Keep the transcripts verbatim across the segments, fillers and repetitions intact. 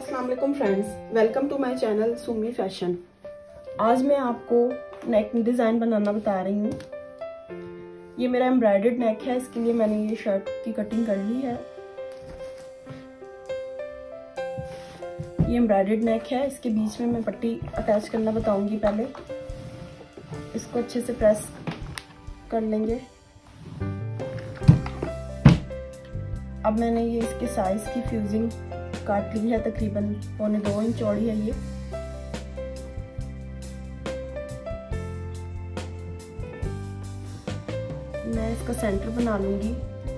अस्सलाम वालेकुम friends, welcome to my channel Sumi fashion. आज मैं आपको नेक डिज़ाइन बनाना बता रही हूँ। ये मेरा एम्ब्रॉयडर्ड नेक है, इसके लिए मैंने ये शर्ट की कटिंग कर ली है। ये एम्ब्रॉयडर्ड नेक है, इसके बीच में मैं पट्टी अटैच करना बताऊंगी। पहले इसको अच्छे से प्रेस कर लेंगे। अब मैंने ये इसके साइज की फ्यूजिंग काट ली है, तकरीबन पौने दो इंच चौड़ी है ये। मैं इसका सेंटर बना लूंगी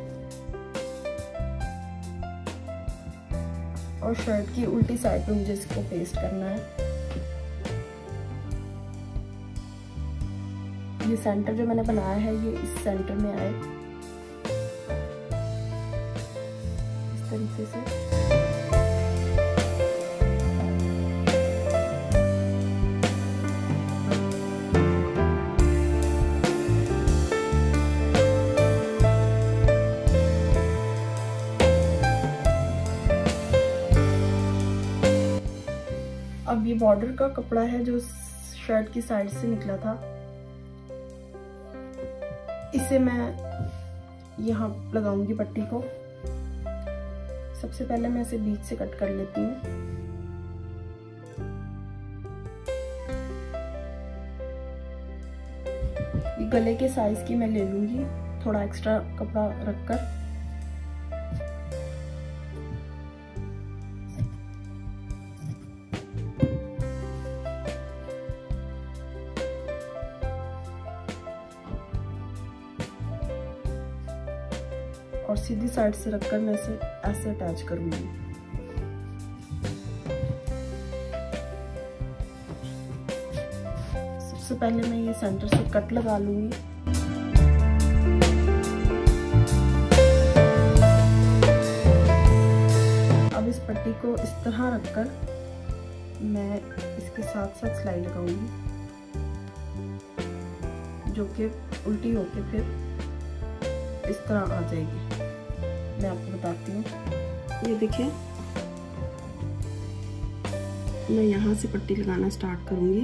और शर्ट की उल्टी साइड पे मुझे इसको पेस्ट करना है। ये सेंटर जो मैंने बनाया है ये इस सेंटर में आए इस तरीके से। अब ये बॉर्डर का कपड़ा है जो शर्ट की साइड से निकला था, इसे मैं यहाँ लगाऊंगी पट्टी को। सबसे पहले मैं इसे बीच से कट कर लेती हूँ। ये गले के साइज की मैं ले लूंगी, थोड़ा एक्स्ट्रा कपड़ा रखकर। और सीधी साइड से रखकर मैं इसे ऐसे अटैच करूंगी। सबसे पहले मैं ये सेंटर से कट लगा लूंगी। अब इस पट्टी को इस तरह रखकर मैं इसके साथ साथ सिलाई लगाऊंगी, जो कि उल्टी होके फिर इस तरह आ जाएगी। मैं आपको बताती हूँ। ये देखिए, मैं यहाँ से पट्टी लगाना स्टार्ट करूंगी।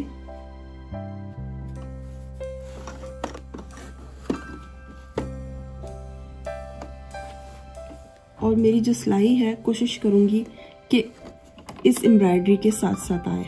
और मेरी जो सिलाई है कोशिश करूंगी कि इस एम्ब्रॉयडरी के साथ साथ आए।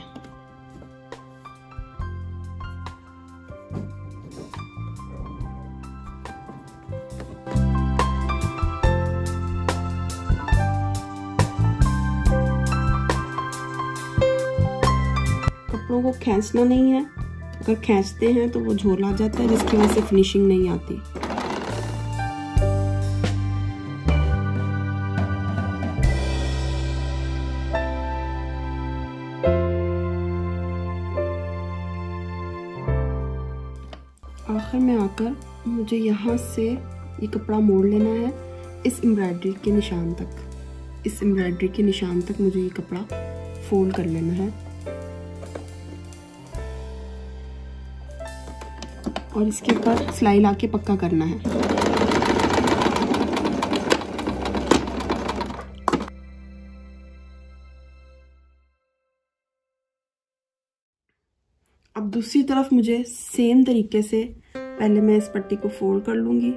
कपड़ों को खींचना नहीं है, अगर खींचते हैं तो वो झोल आ जाता है, जिसकी वजह से फिनिशिंग नहीं आती। आखिर में आकर मुझे यहाँ से ये कपड़ा मोड़ लेना है इस एम्ब्रॉयडरी के निशान तक। इस एम्ब्रॉयडरी के निशान तक मुझे ये कपड़ा फोल्ड कर लेना है और इसके ऊपर सिलाई लाके पक्का करना है। अब दूसरी तरफ मुझे सेम तरीके से पहले मैं इस पट्टी को फोल्ड कर लूंगी।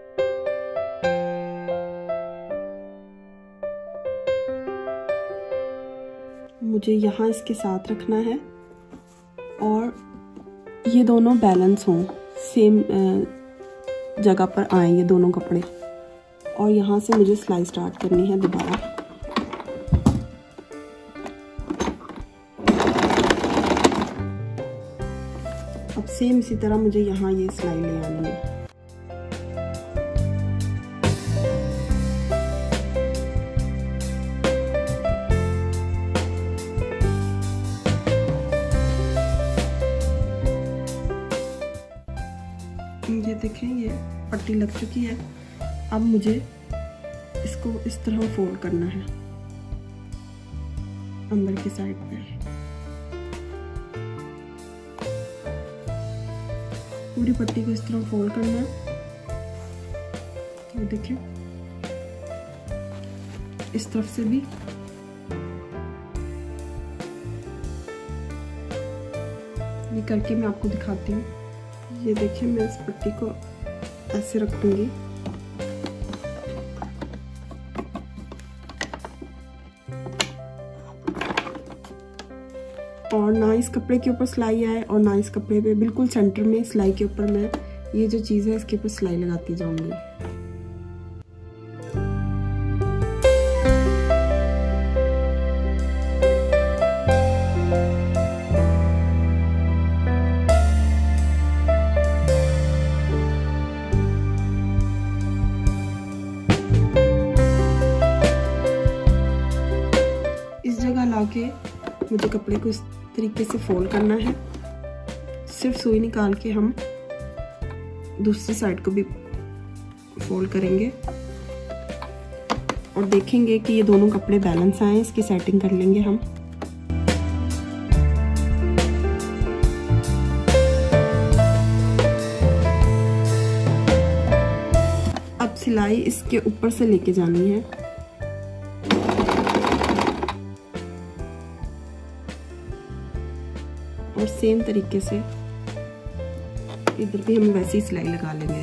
मुझे यहाँ इसके साथ रखना है और ये दोनों बैलेंस हों, सेम जगह पर आए ये दोनों कपड़े। और यहाँ से मुझे सिलाई स्टार्ट करनी है दोबारा। अब सेम इसी तरह मुझे यहाँ ये सिलाई ले आनी है। ये देखें, ये पट्टी लग चुकी है। अब मुझे इसको इस तरह फोल्ड करना है अंदर की साइड पे। पूरी पट्टी को इस तरह फोल्ड करना है। ये देखिए, इस तरफ से भी ये करके मैं आपको दिखाती हूँ। ये देखिए, मैं इस पट्टी को ऐसे रखूँगी और ना इस कपड़े के ऊपर सिलाई आए और ना इस कपड़े पे, बिल्कुल सेंटर में सिलाई के ऊपर मैं ये जो चीज़ है इसके ऊपर सिलाई लगाती जाऊंगी। इस जगह लाके मुझे कपड़े को इस तरीके से फोल्ड करना है। सिर्फ सुई निकाल के हम दूसरी साइड को भी फोल्ड करेंगे और देखेंगे कि ये दोनों कपड़े बैलेंस आए। इसकी सेटिंग कर लेंगे हम। अब सिलाई इसके ऊपर से लेके जानी है और सेम तरीके से इधर भी हम वैसी सिलाई लगा लेंगे।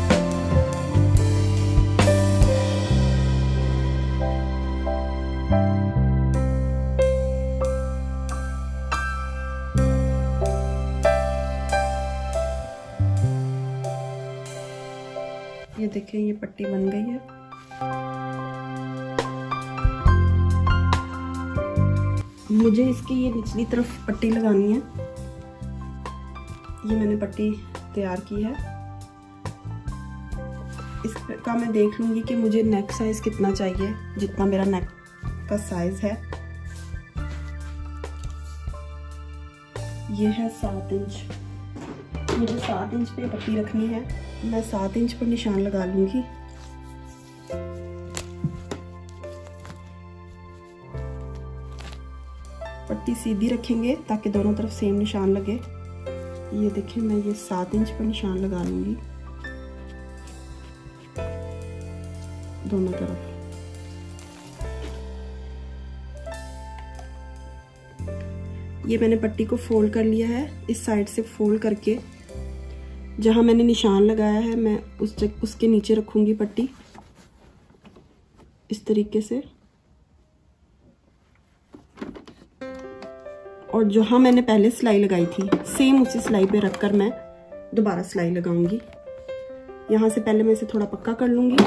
ये देखें, ये पट्टी बन गई है। मुझे इसकी ये निचली तरफ पट्टी लगानी है। ये मैंने पट्टी तैयार की है। इसका मैं देख लूंगी कि मुझे नेक साइज कितना चाहिए, जितना मेरा नेक का साइज है। ये है सात इंच। मुझे सात इंच पे पट्टी रखनी है। मैं सात इंच पर निशान लगा लूंगी। पट्टी सीधी रखेंगे ताकि दोनों तरफ सेम निशान लगे। ये देखिए, मैं ये सात इंच पर निशान लगा लूंगी दोनों तरफ। ये मैंने पट्टी को फोल्ड कर लिया है। इस साइड से फोल्ड करके जहां मैंने निशान लगाया है मैं उस जगह उसके नीचे रखूंगी पट्टी इस तरीके से। और जहां मैंने पहले सिलाई लगाई थी सेम उसी सिलाई पे रखकर मैं दोबारा सिलाई लगाऊंगी। यहां से पहले मैं इसे थोड़ा पक्का कर लूंगी।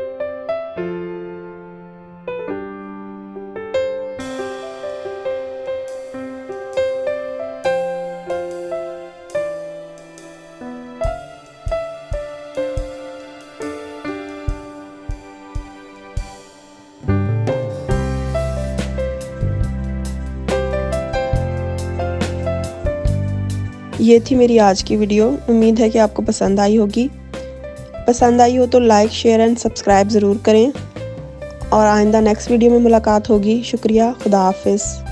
ये थी मेरी आज की वीडियो। उम्मीद है कि आपको पसंद आई होगी। पसंद आई हो तो लाइक, शेयर एंड सब्सक्राइब ज़रूर करें और आइंदा नेक्स्ट वीडियो में मुलाकात होगी। शुक्रिया। खुदा हाफिज़।